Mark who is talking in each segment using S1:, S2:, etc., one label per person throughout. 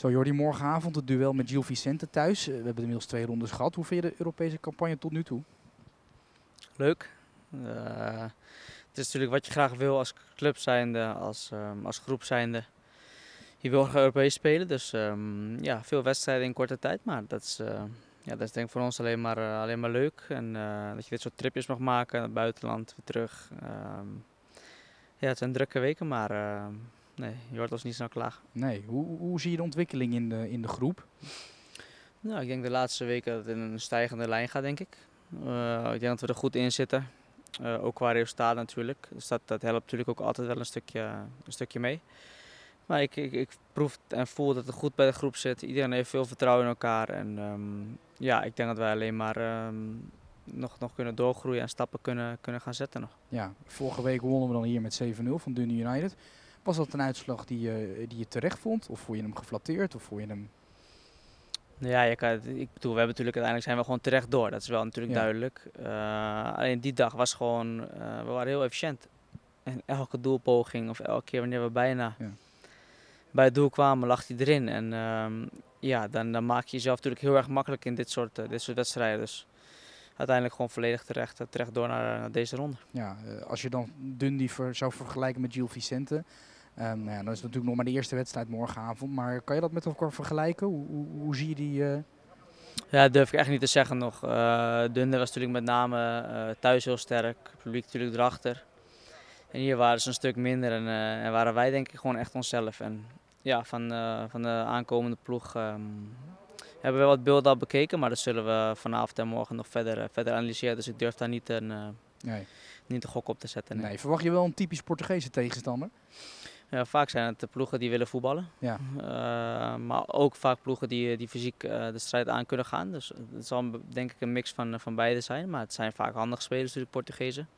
S1: Zo Jordi, morgenavond het duel met Gil Vicente thuis. We hebben inmiddels 2 rondes gehad. Hoe vind je de Europese campagne tot nu toe?
S2: Leuk. Het is natuurlijk wat je graag wil als club zijnde, als groep zijnde. Je wil graag Europees spelen, dus ja, veel wedstrijden in korte tijd. Maar dat is denk ik voor ons alleen maar leuk. En dat je dit soort tripjes mag maken naar het buitenland, weer terug. Ja, het zijn drukke weken, maar nee, je hoort ons niet snel klagen.
S1: Nee, hoe zie je de ontwikkeling in de groep?
S2: Nou, ik denk de laatste weken dat het in een stijgende lijn gaat, denk ik. Ik denk dat we er goed in zitten. Ook qua resultaat natuurlijk. Dus dat helpt natuurlijk ook altijd wel een stukje mee. Maar ik proef en voel dat het goed bij de groep zit. Iedereen heeft veel vertrouwen in elkaar. En ja, ik denk dat wij alleen maar nog kunnen doorgroeien en stappen kunnen gaan zetten nog.
S1: Ja, vorige week wonnen we dan hier met 7-0 van Dundee United. Was dat een uitslag die je terecht vond? Of vond je hem geflatteerd? Of vond je hem...
S2: Ja, ik bedoel, we hebben natuurlijk uiteindelijk zijn we gewoon terecht door. Dat is wel natuurlijk duidelijk. Alleen die dag was gewoon, we waren heel efficiënt. En elke doelpoging of elke keer wanneer we bijna bij het doel kwamen, lag hij erin. En ja, dan maak je jezelf natuurlijk heel erg makkelijk in dit soort wedstrijden. Dus uiteindelijk gewoon volledig terecht door naar deze ronde.
S1: Ja, als je dan Dundee zou vergelijken met Gil Vicente, nou ja, dan is het natuurlijk nog maar de eerste wedstrijd morgenavond. Maar kan je dat met elkaar vergelijken? Hoe zie je die?
S2: Ja, dat durf ik echt niet te zeggen nog. Dundee was natuurlijk met name thuis heel sterk, het publiek natuurlijk erachter. En hier waren ze een stuk minder en waren wij denk ik gewoon echt onszelf. En ja, van de aankomende ploeg hebben we wat beelden al bekeken, maar dat zullen we vanavond en morgen nog verder analyseren. Dus ik durf daar niet een gok op te zetten.
S1: Nee, verwacht je wel een typisch Portugese tegenstander?
S2: Ja, vaak zijn het de ploegen die willen voetballen, maar ook vaak ploegen die fysiek de strijd aan kunnen gaan. Dus het zal denk ik een mix van beide zijn, maar het zijn vaak handige spelers natuurlijk, Portugezen.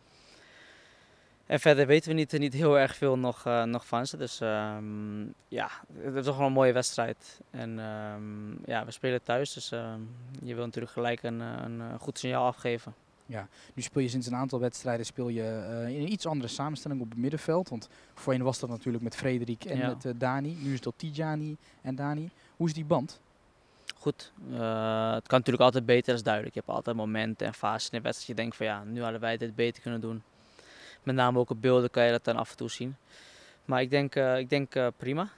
S2: En verder weten we niet heel erg veel nog van ze. Dus ja, het is toch wel een mooie wedstrijd. En ja, we spelen thuis, dus je wil natuurlijk gelijk een goed signaal afgeven.
S1: Ja, nu speel je sinds een aantal wedstrijden in een iets andere samenstelling op het middenveld. Want voorheen was dat natuurlijk met Frederik en met Dani. Nu is dat Tidjani en Dani. Hoe is die band?
S2: Goed. Het kan natuurlijk altijd beter, dat is duidelijk. Je hebt altijd momenten en fases in de wedstrijd. Je denkt van ja, nu hadden wij dit beter kunnen doen. Met name ook op beelden kan je dat dan af en toe zien. Maar ik denk prima.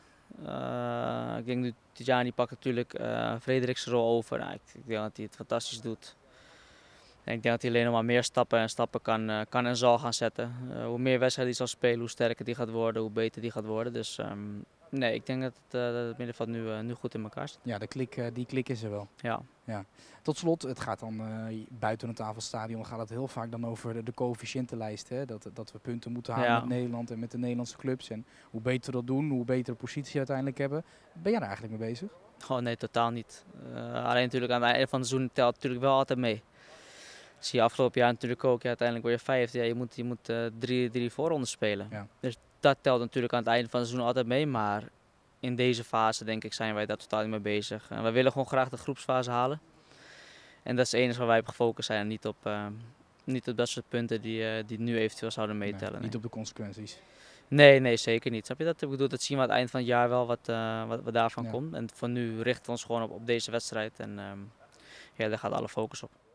S2: Ik denk nu Tidjani pakt natuurlijk Frederik's rol over. Nou, ik denk dat hij het fantastisch doet. En ik denk dat hij alleen nog maar meer stappen kan en zal gaan zetten. Hoe meer wedstrijden hij zal spelen, hoe sterker die gaat worden, hoe beter die gaat worden. Dus nee, ik denk dat het middenveld nu goed in elkaar zit.
S1: Ja, die klik is er wel.
S2: Ja.
S1: Tot slot, het gaat dan buiten het tafelstadion gaat het heel vaak dan over de coëfficiëntenlijst. Hè? Dat we punten moeten halen met Nederland en met de Nederlandse clubs. En hoe beter we dat doen, hoe betere positie uiteindelijk hebben. Ben jij daar eigenlijk mee bezig?
S2: Oh nee, totaal niet. Alleen natuurlijk aan het einde van het seizoen telt natuurlijk wel altijd mee. Dat zie je afgelopen jaar natuurlijk ook. Ja, uiteindelijk word je vijfde. Ja, je moet drie voorrondes spelen.
S1: Ja.
S2: Dus dat telt natuurlijk aan het einde van het seizoen altijd mee. Maar in deze fase denk ik zijn wij daar totaal niet mee bezig. En we willen gewoon graag de groepsfase halen. En dat is het enige waar wij op gefocust zijn. En niet op dat soort punten die nu eventueel zouden meetellen.
S1: Nee, niet op de consequenties.
S2: Nee, zeker niet. Snap je dat? Ik bedoel, dat zien we aan het eind van het jaar wel wat daarvan komt. En voor nu richten we ons gewoon op deze wedstrijd. En ja, daar gaat alle focus op.